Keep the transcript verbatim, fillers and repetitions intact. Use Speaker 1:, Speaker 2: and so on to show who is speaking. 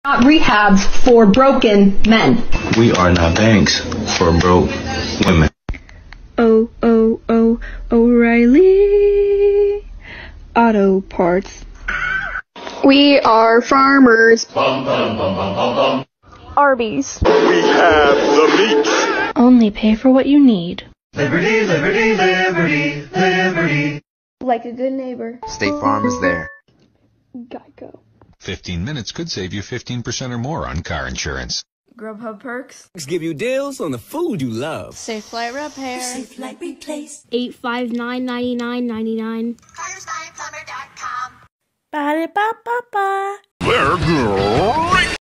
Speaker 1: Not rehabs for broken men.
Speaker 2: We are not banks for broke women.
Speaker 3: Oh, oh, oh, O'Reilly Auto Parts.
Speaker 4: We are farmers.
Speaker 5: Bum, bum, bum, bum, bum, bum.
Speaker 6: Arby's.
Speaker 7: We have the meats.
Speaker 3: Only pay for what you need.
Speaker 5: Liberty, liberty, liberty, liberty.
Speaker 6: Like a good neighbor.
Speaker 8: State Farm is there.
Speaker 6: Geico.
Speaker 9: fifteen minutes could save you fifteen percent or more on car insurance.
Speaker 10: Grubhub Perks.
Speaker 11: Give you deals on the food you love.
Speaker 10: Safe Flight Repair.
Speaker 12: Safe Flight Replace.
Speaker 13: eight five nine, nine nine nine nine.
Speaker 12: Cars by Plumber dot com.
Speaker 14: Ba-da-ba-ba-ba.
Speaker 7: They're